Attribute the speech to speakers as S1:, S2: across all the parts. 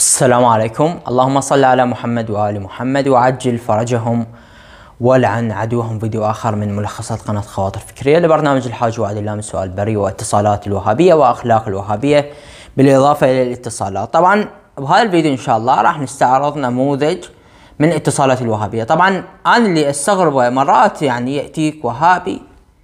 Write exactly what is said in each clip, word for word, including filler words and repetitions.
S1: السلام عليكم. اللهم صل على محمد وآل محمد وعجل فرجهم ولعن عدوهم. فيديو آخر من ملخصات قناة خواطر فكرية لبرنامج الحاج وعد الله من سؤال بري واتصالات الوهابية وأخلاق الوهابية بالإضافة إلى الاتصالات. طبعا بهذا الفيديو إن شاء الله راح نستعرض نموذج من اتصالات الوهابية. طبعا أنا اللي أستغربه مرات يعني يأتيك وهابي،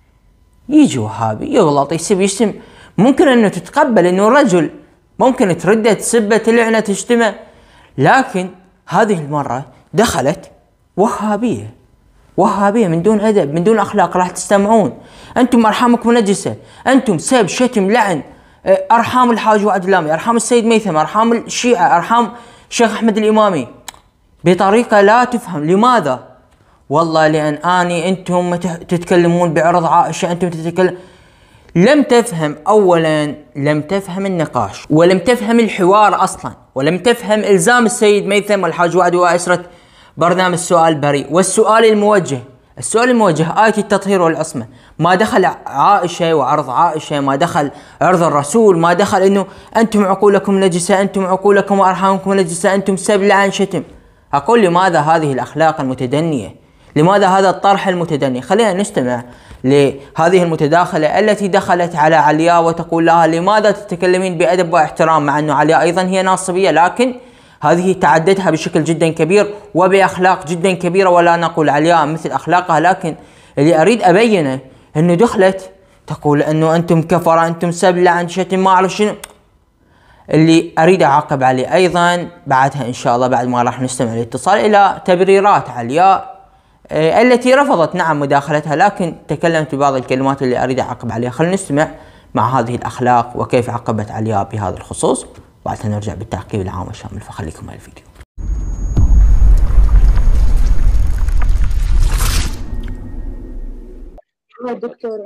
S1: يجي وهابي يغلط يسب يشتم، ممكن أنه تتقبل أنه رجل ممكن ترده تسبه تلعنه تشتمه، لكن هذه المرة دخلت وهابية وهابية من دون أدب من دون أخلاق. راح تستمعون أنتم أرحامكم نجسة، أنتم سب شتم لعن أرحام الحاج وعد اللامي، أرحام السيد ميثم، أرحام الشيعة، أرحام الشيخ أحمد الإمامي بطريقة لا تفهم. لماذا؟ والله لأن أني أنتم تتكلمون بعرض عائشة، أنتم تتكلم لم تفهم. أولا لم تفهم النقاش ولم تفهم الحوار أصلا، ولم تفهم إلزام السيد ميثم والحاج وعد وأسرة برنامج سؤال بريء. والسؤال الموجه السؤال الموجه آية التطهير والعصمة، ما دخل عائشة وعرض عائشة، ما دخل عرض الرسول، ما دخل إنه أنتم عقولكم نجسة، أنتم عقولكم وأرحامكم نجسة، أنتم سب لعن شتم. أقول لماذا هذه الأخلاق المتدنية؟ لماذا هذا الطرح المتدني؟ خلينا نستمع لهذه المتداخلة التي دخلت على علياء وتقول لها لماذا تتكلمين بأدب واحترام، مع أنه علياء أيضا هي ناصبية، لكن هذه تعدتها بشكل جدا كبير وبأخلاق جدا كبيرة، ولا نقول علياء مثل أخلاقها، لكن اللي أريد أبينه أنه دخلت تقول أنه أنتم كفرة، أنتم سبلة عن شتم ما أعرف شنو. اللي أريد أعقب عليه أيضا بعدها إن شاء الله بعد ما راح نستمع الاتصال إلى تبريرات علياء التي رفضت نعم مداخلتها، لكن تكلمت ببعض الكلمات اللي أريد أعقب عليها. خلينا نستمع مع هذه الأخلاق وكيف عقبت علياء بهذا الخصوص، وبعدها نرجع بالتعقيب العام الشامل، فخليكم مع الفيديو.
S2: دكتور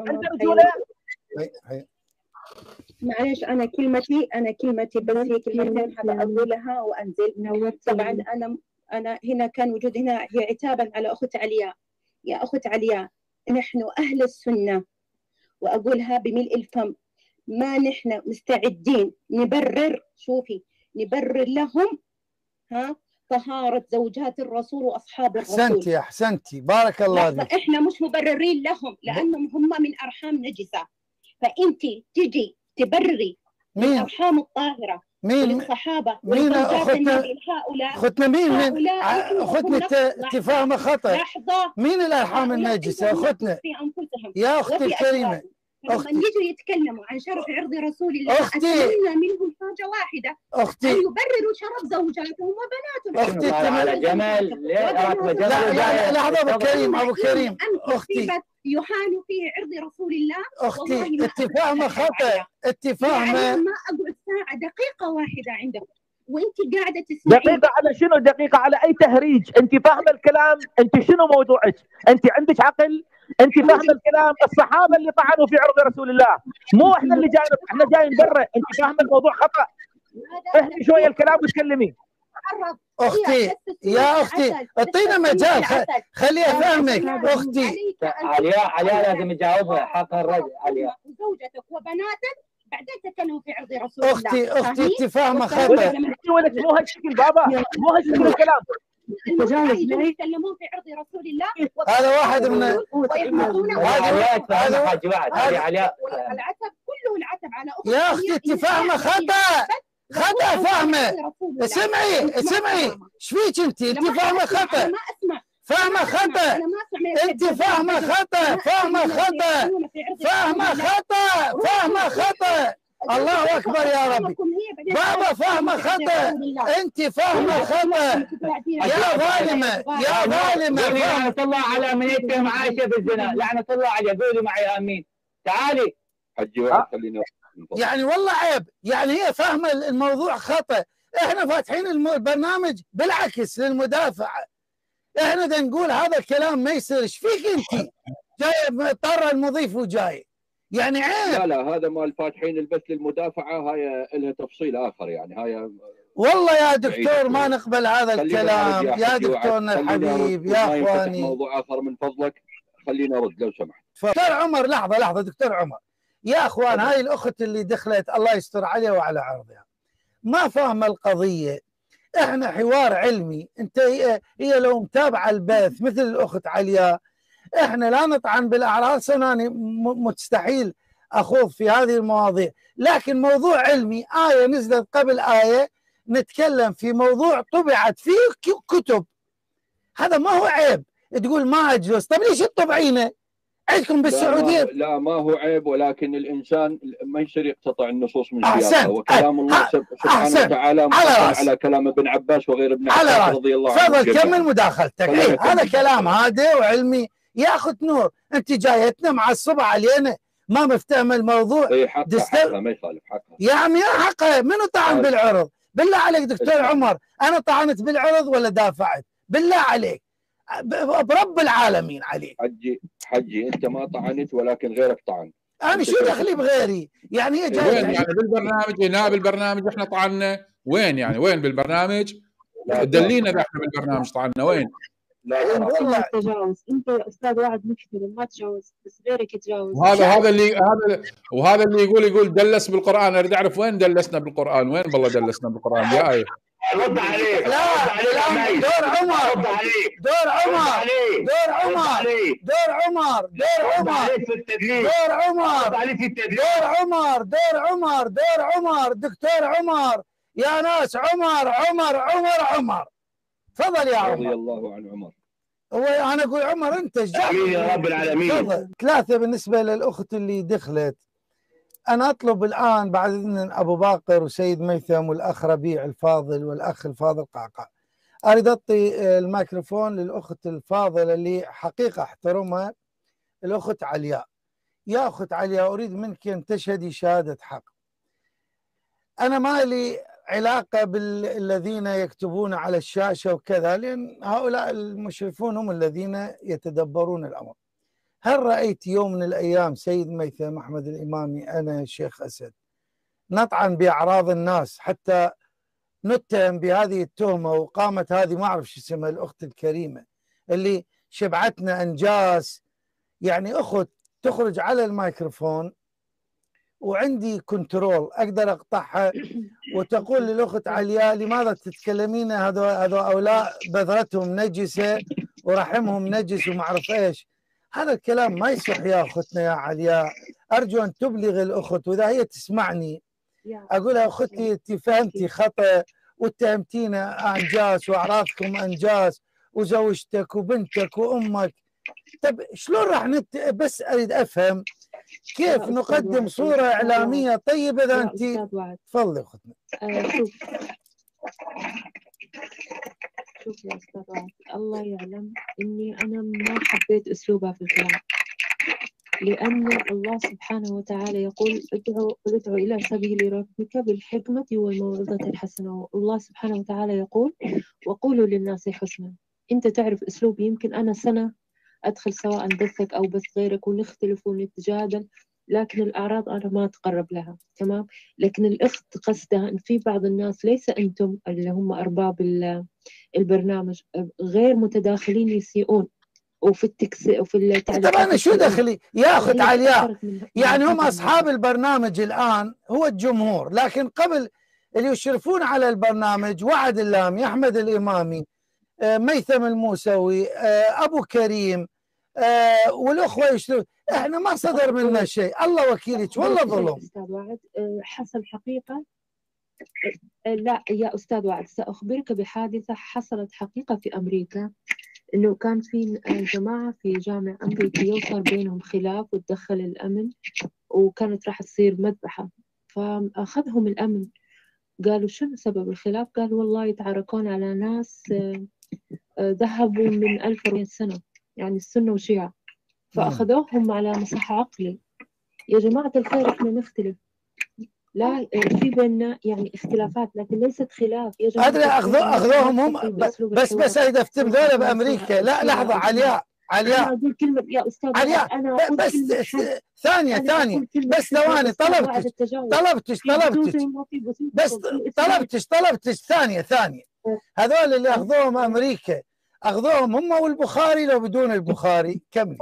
S2: معلش انا كلمتي انا كلمتي بس هي كلمتين حابه اقولها وانزل. طبعا انا انا هنا كان وجود هنا هي عتابا على اخت علياء. يا اخت علياء، نحن اهل السنه واقولها بملء الفم، ما نحن مستعدين نبرر، شوفي نبرر لهم ها طهارة زوجات الرسول وأصحاب الرسول.
S3: أحسنتي أحسنتي بارك الله فيك.
S2: إحنا مش مبررين لهم لأنهم هم من أرحام نجسة، فأنت تجي تبرري من الأرحام الطاهرة
S3: مين
S2: الصحابة
S3: مين أختنا أختنا مين مين أختنا أنت فاهمة خطأ.
S2: لحظة،
S3: مين الأرحام النجسة أختنا يا أختي الكريمة؟
S2: لما يجوا يتكلموا عن شرف عرض رسول الله
S3: أختي
S2: أتمنى منهم حاجة واحدة،
S3: أختي
S2: أن يبرروا شرف زوجاتهم وبناتهم.
S3: أختي
S4: على جمال
S3: لا لحظة أبو كريم أبو كريم
S2: أختي يحال في عرض رسول الله.
S3: أختي أنت فاهمة خطأ، أنت فاهمة.
S2: يعني ما أقعد ساعة دقيقة واحدة عندك وانت قاعده تسمعي.
S4: دقيقه على شنو؟ دقيقه على اي تهريج؟ انت فاهمه الكلام؟ انت شنو موضوعك؟ انت عندك عقل؟ انت فاهمه الكلام؟ الصحابه اللي طعنوا في عرض رسول الله، مو احنا اللي جايين، احنا جايين برا. انت فاهمه الموضوع خطا. اهدي شويه الكلام وتكلمي.
S3: اختي يا اختي اعطينا مجال خليها افهمك. اختي
S4: علياء علياء لازم تجاوبها حق الرجل. علياء
S2: زوجتك وبناتك بعدين تكلموا في عرض رسول الله.
S3: اختي اختي انت فاهمه خطا.
S4: مو هالشكل بابا، مو هالشكل الكلام.
S2: يتكلمون في عرض رسول الله.
S3: هذا واحد من
S4: هذا حاج وعد. هذه علياء
S2: العتب كله العتب على اختي.
S3: يا اختي انت فاهمه خطا خطا فاهمه. اسمعي اسمعي ايش فيك انت؟ انت فاهمه خطا فاهمه خطا. انت فاهمه خطا فاهمه خطا فاهمه خطا فاهمه خطا. الله اكبر يا ربي. بابا فاهمه خطا، انت فاهمه خطا يا ظالمه يا ظالمه.
S4: لعنه الله على من يتهم عائشه بالزنا، لعنه الله عليه. قولي معي امين. تعالي
S5: حجي وعد خلينا.
S3: يعني والله عيب، يعني هي فاهمه الموضوع خطا. احنا فاتحين البرنامج بالعكس للمدافع، احنا بدنا نقول هذا الكلام ما يصير. ايش فيك انت؟ جاي مضطر المضيف وجاي يعني عيب.
S5: لا لا هذا مال فاتحين البث للمدافعه، هاي لها تفصيل اخر يعني. هاي
S3: والله يا دكتور ما نقبل هذا الكلام يا دكتورنا الحبيب يا اخواني.
S5: موضوع اخر من فضلك خلينا ارد لو سمحت.
S3: دكتور عمر لحظه لحظه دكتور عمر يا اخوان. هاي الاخت اللي دخلت الله يستر عليها وعلى عرضها ما فاهمه القضيه. احنا حوار علمي. انت هي, هي لو متابعه البث مثل الاخت علياء، احنا لا نطعن بالاعراض، سناني مستحيل اخوض في هذه المواضيع، لكن موضوع علمي، ايه نزلت قبل ايه نتكلم في موضوع طبعت فيه كتب، هذا ما هو عيب تقول ما اجوز. طيب ليش تطبعينه؟ عندكم بالسعوديه
S5: لا ما, لا ما هو عيب، ولكن الانسان ما يصير يقتطع النصوص من
S3: أحسنت.
S5: سياقها، وكلام الله سبحانه وتعالى مفصل على كلام ابن عباس وغير ابن عباس رضي الله عنه.
S3: تفضل كمل مداخلتك. ايه هذا كلام هادئ وعلمي ياخذ نور. انت جايتنا معصبه علينا ما مفتهم الموضوع.
S5: اي حقها دستر... حقها ما يخالف حقها
S3: يا عمي يا حقها. منو طعن بالعرض؟ بالله عليك دكتور عمر، انا طعنت بالعرض ولا دافعت؟ بالله عليك برب العالمين عليك.
S5: حجي حجي انت ما طعنت ولكن غيرك طعن.
S3: انا شو دخلي بغيري؟ يعني هي جايه
S6: وين يعني بالبرنامج هنا بالبرنامج احنا طعنا؟ وين يعني وين بالبرنامج؟ دلينا اذا احنا بالبرنامج طعنا وين؟
S2: لا والله تجاوز. انت يا استاذ واحد مكتب ما تجاوز بس غيرك يتجاوز.
S6: وهذا هذا اللي هذا وهذا اللي يقول يقول دلس بالقران. اريد اعرف وين دلسنا بالقران؟ وين بالله دلسنا بالقران يا ايه؟
S7: رد عليك.
S3: لا لا دور عمر.
S7: رد عليك.
S3: دور عمر. دور عمر. دور عمر. دور عمر. دور عمر. دور عمر. دور عمر. دور عمر. دكتور عمر يا ناس. عمر عمر عمر عمر تفضل يا عمر.
S5: رضي الله عن عمر.
S3: هو انا اقول عمر انت
S7: امين يا رب العالمين.
S3: تفضل. ثلاثه بالنسبه للاخت اللي دخلت. أنا أطلب الآن بعد إذن أبو باقر وسيد ميثم والأخ ربيع الفاضل والأخ الفاضل قعقاع، أريد أعطي الميكروفون للأخت الفاضلة اللي حقيقة أحترمها، الأخت علياء. يا أخت علياء أريد منك أن تشهدي شهادة حق. أنا ما لي علاقة بالذين يكتبون على الشاشة وكذا، لأن هؤلاء المشرفون هم الذين يتدبرون الأمر. هل رأيت يوم من الأيام سيد ميثم أحمد الإمامي أنا الشيخ أسد نطعن بأعراض الناس حتى نتهم بهذه التهمة؟ وقامت هذه ما أعرف شو اسمها الأخت الكريمة اللي شبعتنا أنجاز، يعني أخت تخرج على الميكروفون وعندي كنترول أقدر أقطعها وتقول للأخت علياء لماذا تتكلمين هذول هؤلاء بذرتهم نجسة ورحمهم نجس وما أعرف إيش. هذا الكلام ما يصح يا أختنا يا علياء. أرجو أن تبلغ الأخت، وإذا هي تسمعني أقولها أختي أنت فهمتي خطأ واتهمتينا أنجاس وأعراضكم أنجاس وزوجتك وبنتك وأمك. طب شلون راح نت... بس أريد أفهم كيف نقدم صورة إعلامية طيبة إذا أنت تفضلي أختنا.
S2: آه شوف شوف يا أستاذ وعد، الله يعلم إني أنا ما حبيت أسلوبها في الكلام، لأن الله سبحانه وتعالى يقول ادعوا ادعوا إلى سبيل ربك بالحكمة والموعظة الحسنة. والله سبحانه وتعالى يقول وقولوا للناس حسنا. أنت تعرف أسلوبي، يمكن أنا سنة أدخل سواء بثك أو بث غيرك ونختلف ونتجادل، لكن الأعراض أنا ما أتقرب لها. تمام. لكن الأخت قصدها أن في بعض الناس ليس أنتم اللي هم أرباب البرنامج غير متداخلين يسيئون وفي التكس وفي التعليقات.
S3: طب أنا شو دخلي يا أخت علياء؟ يعني هم أصحاب البرنامج الآن هو الجمهور، لكن قبل اللي يشرفون على البرنامج وعد اللامي، أحمد الإمامي، ميثم الموسوي، أبو كريم، والأخوة يشترون. إحنا ما صدر منا شيء، الله وكيلك والله ظلم.
S2: أستاذ وعد حصل حقيقة. لا يا أستاذ وعد سأخبرك بحادثة حصلت حقيقة في أمريكا، إنه كان في جماعة في جامع أمريكي وصار بينهم خلاف وتدخل الأمن وكانت راح تصير مذبحة، فأخذهم الأمن قالوا شنو سبب الخلاف؟ قالوا والله يتعاركون على ناس ذهبوا من ألف وأربعمئة سنة، يعني السنة وشيعة، فأخذوهم على مصح عقلي. يا جماعة الخير إحنا نختلف، لا في بيننا يعني اختلافات لكن ليست خلاف يا جماعة.
S3: أدري أخذو أخذوهم هم بس بس إذا افتم ذولا بأمريكا. لا لحظة علياء علياء
S2: أنا أقول كلمة يا أستاذ
S3: علياء
S2: أنا
S3: بس ثانية ثانية بس ثواني طلبتش طلبتش طلبتش بس طلبتش طلبتش ثانية ثانية هذول اللي أخذوهم أمريكا أخذوهم هم والبخاري لو بدون البخاري كمل.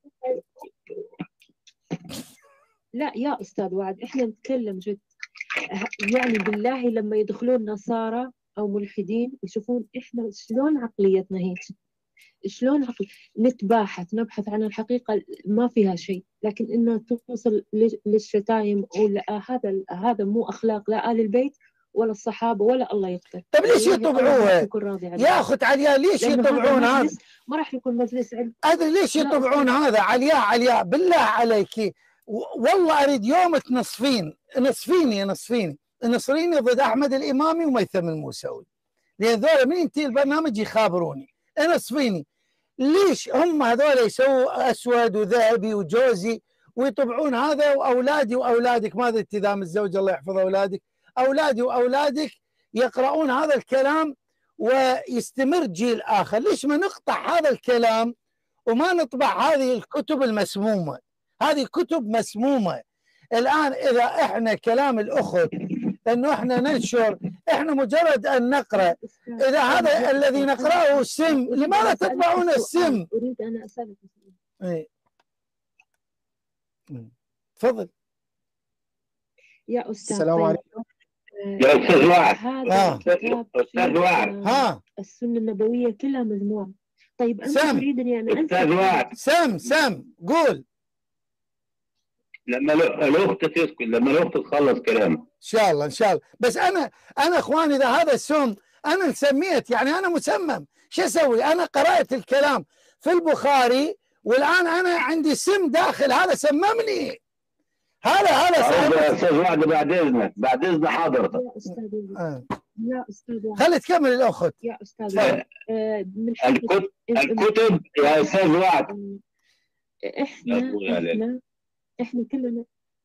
S2: لا يا أستاذ وعد إحنا نتكلم جد، يعني بالله لما يدخلون نصارى
S8: او ملحدين يشوفون احنا شلون عقليتنا هيك، شلون عقل نتباحث نبحث عن الحقيقة ما فيها شيء، لكن انه توصل للشتايم ولا هذا هذا مو اخلاق لا آل البيت ولا الصحابة ولا الله يقتل.
S3: طيب ليش يطبعوها يا اخت علياء؟ ليش يطبعون هذا؟
S8: ما راح يكون مجلس علم.
S3: ادري ليش يطبعون هذا علياء. علياء بالله عليك والله اريد يوم تنصفين نصفيني نصفيني نصريني ضد احمد الامامي وميثم الموسوي، لان ذولا من ينتهي البرنامج يخابروني. نصفيني ليش هم هذول يسووا اسود وذهبي وجوزي ويطبعون هذا، واولادي واولادك ماذا التزام الزوج الله يحفظ اولادك، اولادي واولادك يقرؤون هذا الكلام ويستمر جيل اخر. ليش ما نقطع هذا الكلام وما نطبع هذه الكتب المسمومه؟ هذه كتب مسمومه. الان اذا احنا كلام الاخت انه احنا ننشر، احنا مجرد ان نقرا، اذا هذا الذي نقراه السم لماذا تطبعون السم؟
S8: اريد انا اسالك.
S3: اي تفضل
S8: يا استاذ.
S7: السلام عليكم يا استاذ وعد.
S8: هذا
S7: استاذ وعد.
S3: ها
S8: السنه النبويه كلها مجموعه. طيب انت
S3: سم.
S8: تريدني انا
S7: استاذ وعد.
S3: سم سم قول.
S7: لما الاخت تسكت، لما الاخت تخلص كلام
S3: ان شاء الله ان شاء الله. بس انا انا اخواني اذا هذا السم انا سميت، يعني انا مسمم، شو اسوي؟ انا قرات الكلام في البخاري والان انا عندي سم داخل، هذا سممني. هذا هذا
S7: يا استاذ وعد بعد اذنك، بعد اذن حضرتك.
S8: يا استاذ آه. يا استاذ
S3: خلي تكمل الاخت.
S8: يا استاذ آه. من
S7: الكتب الكتب يا استاذ وعد.
S8: احنا احنا احنا كلنا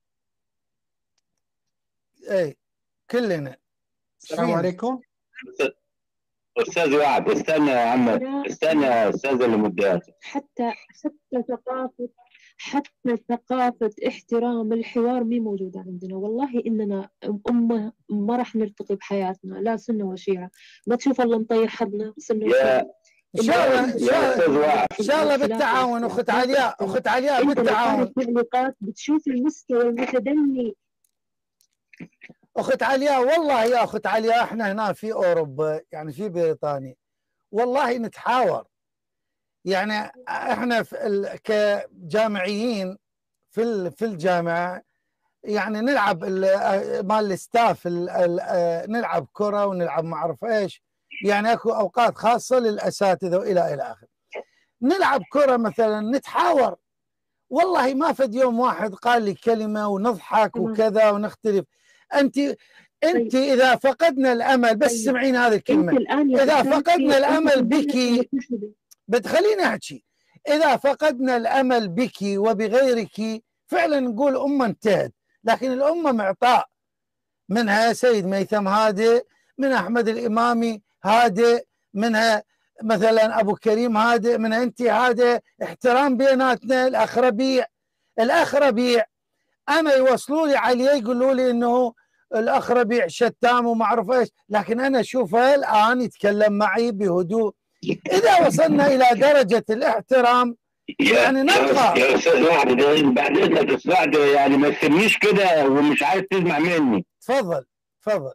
S3: اي كلنا.
S9: السلام عليكم.
S7: استاذ وعد استنى يا عم، استنى يا استاذ المدات.
S8: حتى حتى ثقافه حتى ثقافه احترام الحوار مي موجوده عندنا. والله اننا امه ما راح نرتقي بحياتنا لا سنه وشيعه. ما تشوف الله مطير حظنا سنه وشيعه.
S3: ان شاء الله ان شاء الله ان شاء الله بالتعاون. اخت علياء اخت علياء بالتعاون.
S8: تعليقات بتشوف المستوى المتدني.
S3: اخت علياء والله يا اخت علياء احنا هنا في اوروبا يعني في بريطانيا والله نتحاور. يعني احنا في كجامعيين في في الجامعه يعني نلعب مال الستاف نلعب كره ونلعب ما اعرف ايش، يعني اكو اوقات خاصه للاساتذه والى الى اخره. نلعب كره مثلا نتحاور، والله ما فد يوم واحد قال لي كلمه ونضحك وكذا ونختلف. انت انت اذا فقدنا الامل، بس سمعين هذه الكلمه، اذا فقدنا الامل بك، بتخليني احكي، اذا فقدنا الامل بك وبغيرك فعلا نقول امه انتهت. لكن الامه معطاء، منها سيد ميثم هادئ، من احمد الامامي هادئ، منها مثلا ابو كريم هادئ، منها انت هادئ، احترام بيناتنا. الاخ ربيع الاخ ربيع انا يوصلوا لي عليه يقولوا لي انه الاخ ربيع شتام وما اعرف ايش، لكن انا اشوفه الان يتكلم معي بهدوء. اذا وصلنا الى درجه الاحترام يعني نبقى.
S7: يا استاذ وعد بعد اذنك اسمع، يعني ما تسميش كده ومش عايز تسمع مني.
S3: تفضل تفضل.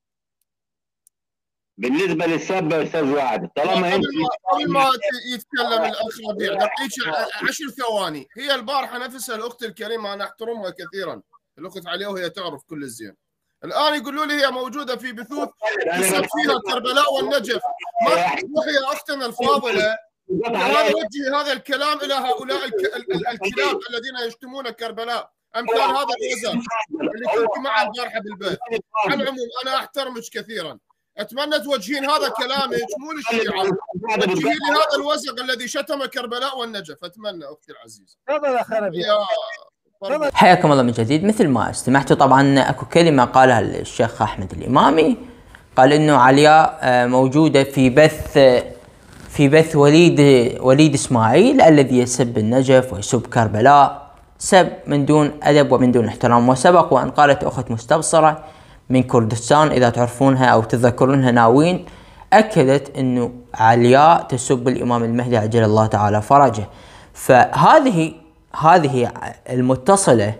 S7: بالنسبه للسب يا استاذ وعد، طالما انت
S9: قبل ما يتكلم الاخ ربيع دقيقه عشر ثواني. هي البارحه نفسها الاخت الكريمه انا احترمها كثيرا، الاخت عليا وهي تعرف كل الزين. الان يقولوا لي هي موجوده في بثوث يسب فيها كربلاء والنجف. ما تروحي يا اختنا الفاضله لا نوجه هذا الكلام الى هؤلاء الكلاب الذين يشتمون كربلاء، امثال هذا الوزن اللي كنت معه البارحه بالبيت. على العموم انا احترمك كثيرا، اتمنى توجهين هذا كلامك مو للشيعه، توجهي لهذا الوزغ الذي شتم كربلاء والنجف. اتمنى اختي العزيزه.
S3: تفضل اخ ربيع.
S1: حياكم الله من جديد. مثل ما استمعتوا طبعا اكو كلمه قالها الشيخ احمد الامامي، قال انه علياء موجوده في بث في بث وليد وليد اسماعيل الذي يسب النجف ويسب كربلاء، سب من دون ادب ومن دون احترام. وسبق وان قالت اخت مستبصره من كردستان اذا تعرفونها او تذكرونها ناوين، اكدت انه علياء تسب الامام المهدي عجل الله تعالى فرجه. فهذه هذه المتصله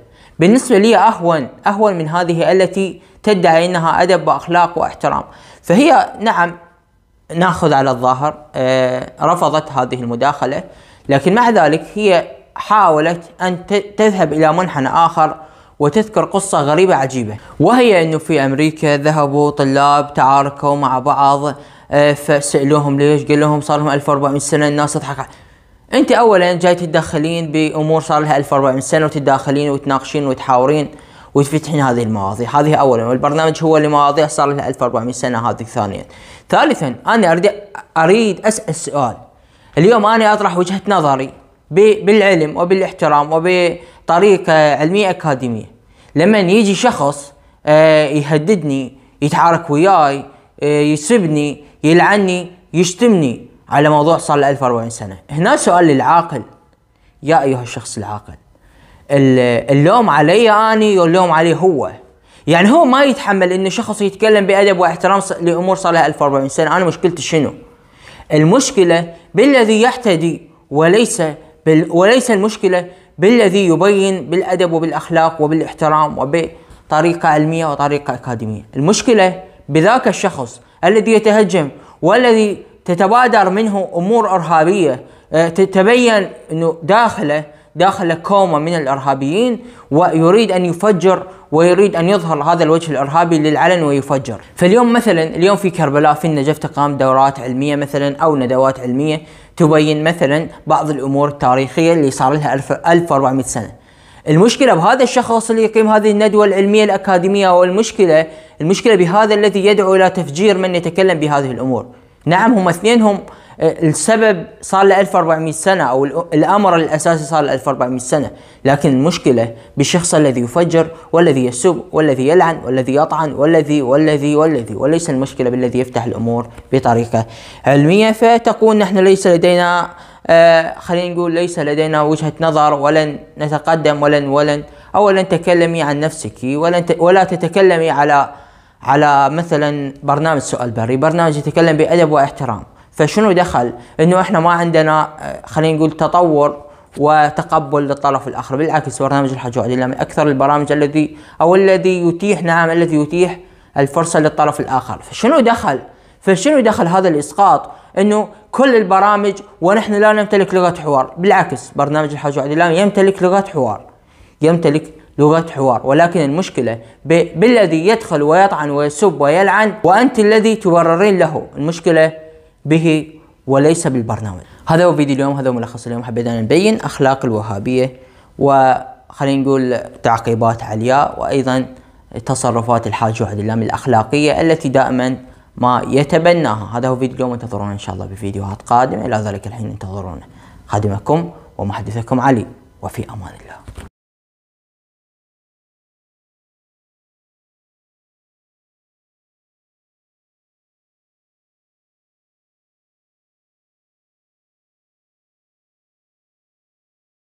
S1: بالنسبة لي أهون أهون من هذه التي تدعي أنها أدب وأخلاق واحترام. فهي نعم ناخذ على الظاهر آه رفضت هذه المداخلة، لكن مع ذلك هي حاولت أن تذهب إلى منحنى آخر وتذكر قصة غريبة عجيبة، وهي أنه في أمريكا ذهبوا طلاب تعاركوا مع بعض آه فسألوهم ليش، قال لهم صار لهم ألف وأربعمائة سنة الناس تضحك. أنت أولا جاي تتدخلين بأمور صار لها ألف وأربعمائة سنة وتتداخلين وتناقشين وتحاورين وتفتحين هذه المواضيع، هذه أولا، والبرنامج هو لمواضيع صار لها ألف وأربعمائة سنة، هذه ثانيا. ثالثا أنا أريد أريد أسأل سؤال، اليوم أنا أطرح وجهة نظري بالعلم وبالاحترام وبطريقة علمية أكاديمية، لما يجي شخص يهددني يتعارك وياي يسبني يلعني يشتمني على موضوع صار له ألف وأربعمائة سنة، هنا سؤال للعاقل، يا أيها الشخص العاقل، اللوم علي أني واللوم عليه هو؟ يعني هو ما يتحمل إنه شخص يتكلم بأدب واحترام لأمور صار لها ألف وأربعمائة سنة، أنا مشكلتي شنو؟ المشكلة بالذي يحتدي وليس بال... وليس المشكلة بالذي يبين بالأدب وبالأخلاق وبالاحترام وبطريقة علمية وطريقة أكاديمية. المشكلة بذاك الشخص الذي يتهجم والذي تتبادر منه أمور إرهابية تبين أنه داخله داخل كومة من الإرهابيين ويريد أن يفجر ويريد أن يظهر هذا الوجه الإرهابي للعلن ويفجر. فاليوم مثلا اليوم في كربلاء في النجف تقام دورات علمية مثلا أو ندوات علمية تبين مثلا بعض الأمور التاريخية اللي صار لها ألف وأربعمائة سنة. المشكلة بهذا الشخص اللي يقيم هذه الندوة العلمية الأكاديمية، والمشكلة المشكلة بهذا الذي يدعو إلى تفجير من يتكلم بهذه الأمور. نعم هم اثنينهم السبب صار له ألف وأربعمائة سنة أو الأمر الأساسي صار له ألف وأربعمائة سنة، لكن المشكلة بالشخص الذي يفجر والذي يسب والذي يلعن والذي يطعن والذي والذي والذي وليس المشكلة بالذي يفتح الأمور بطريقة علمية. فتقول نحن ليس لدينا آه خلينا نقول ليس لدينا وجهة نظر ولن نتقدم ولن ولن أولا تكلمي عن نفسك ولن ولا تتكلمي على على مثلا برنامج سؤال بري، برنامج يتكلم بأدب واحترام. فشنو دخل انه احنا ما عندنا خلينا نقول تطور وتقبل للطرف الاخر؟ بالعكس برنامج الحاج وعد الله من اكثر البرامج الذي او الذي يتيح نعم الذي يتيح الفرصه للطرف الاخر. فشنو دخل فشنو دخل هذا الاسقاط انه كل البرامج ونحن لا نمتلك لغه حوار؟ بالعكس برنامج الحاج وعد الله يمتلك لغه حوار، يمتلك لغة حوار، ولكن المشكلة بالذي يدخل ويطعن ويسب ويلعن وأنت الذي تبررين له. المشكلة به وليس بالبرنامج. هذا هو فيديو اليوم، هذا هو ملخص اليوم. حبينا نبين أخلاق الوهابية وخلينا نقول تعقيبات علياء وأيضا تصرفات الحاج وعد الله من الأخلاقية التي دائما ما يتبناها. هذا هو فيديو اليوم، انتظرونا إن شاء الله بفيديوهات قادمة. إلى ذلك الحين انتظرونا. خادمكم ومحدثكم علي، وفي أمان الله.